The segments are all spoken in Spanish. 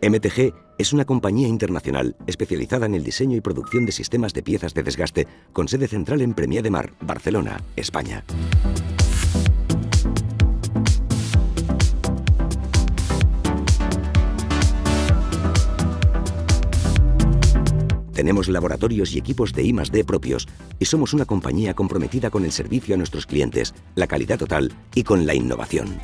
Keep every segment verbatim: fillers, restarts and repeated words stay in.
M T G es una compañía internacional especializada en el diseño y producción de sistemas de piezas de desgaste con sede central en Premià de Mar, Barcelona, España. Tenemos laboratorios y equipos de I más D propios y somos una compañía comprometida con el servicio a nuestros clientes, la calidad total y con la innovación.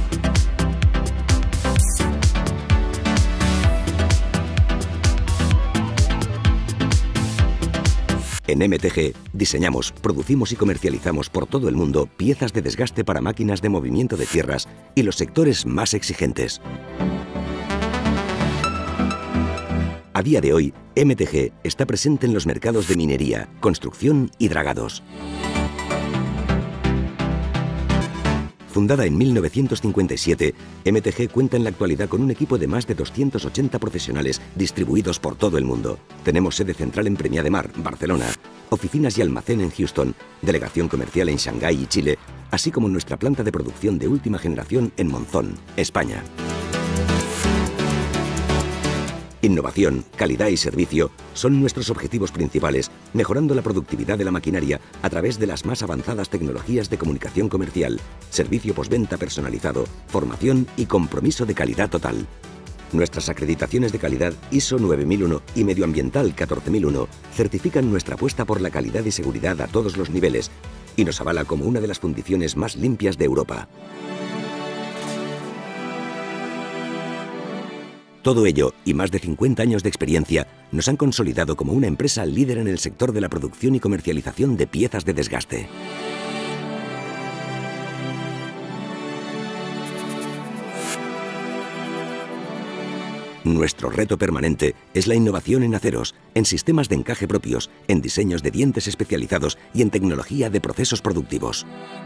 En M T G diseñamos, producimos y comercializamos por todo el mundo piezas de desgaste para máquinas de movimiento de tierras y los sectores más exigentes. A día de hoy, M T G está presente en los mercados de minería, construcción y dragados. Fundada en mil novecientos cincuenta y siete, M T G cuenta en la actualidad con un equipo de más de doscientos ochenta profesionales distribuidos por todo el mundo. Tenemos sede central en Premià de Mar, Barcelona, oficinas y almacén en Houston, delegación comercial en Shanghái y Chile, así como nuestra planta de producción de última generación en Monzón, España. Innovación, calidad y servicio son nuestros objetivos principales, mejorando la productividad de la maquinaria a través de las más avanzadas tecnologías de comunicación comercial, servicio postventa personalizado, formación y compromiso de calidad total. Nuestras acreditaciones de calidad I S O nueve mil uno y medioambiental catorce mil uno certifican nuestra apuesta por la calidad y seguridad a todos los niveles y nos avala como una de las fundiciones más limpias de Europa. Todo ello y más de cincuenta años de experiencia nos han consolidado como una empresa líder en el sector de la producción y comercialización de piezas de desgaste. Nuestro reto permanente es la innovación en aceros, en sistemas de encaje propios, en diseños de dientes especializados y en tecnología de procesos productivos.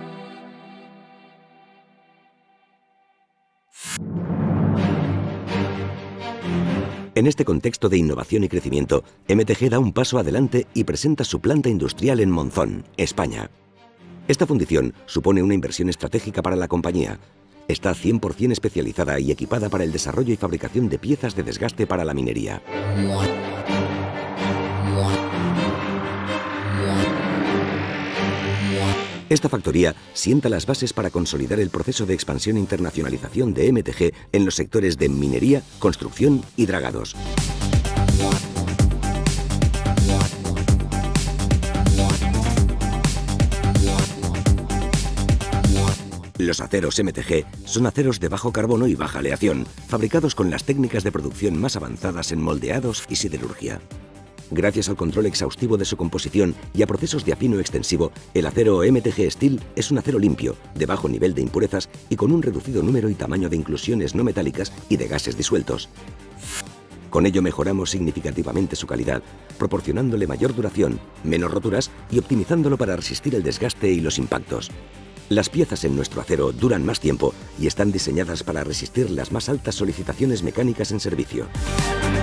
En este contexto de innovación y crecimiento, M T G da un paso adelante y presenta su planta industrial en Monzón, España. Esta fundición supone una inversión estratégica para la compañía. Está cien por cien especializada y equipada para el desarrollo y fabricación de piezas de desgaste para la minería. Esta factoría sienta las bases para consolidar el proceso de expansión e internacionalización de M T G en los sectores de minería, construcción y dragados. Los aceros M T G son aceros de bajo carbono y baja aleación, fabricados con las técnicas de producción más avanzadas en moldeados y siderurgia. Gracias al control exhaustivo de su composición y a procesos de afino extensivo, el acero M T G Steel es un acero limpio, de bajo nivel de impurezas y con un reducido número y tamaño de inclusiones no metálicas y de gases disueltos. Con ello mejoramos significativamente su calidad, proporcionándole mayor duración, menos roturas y optimizándolo para resistir el desgaste y los impactos. Las piezas en nuestro acero duran más tiempo y están diseñadas para resistir las más altas solicitaciones mecánicas en servicio.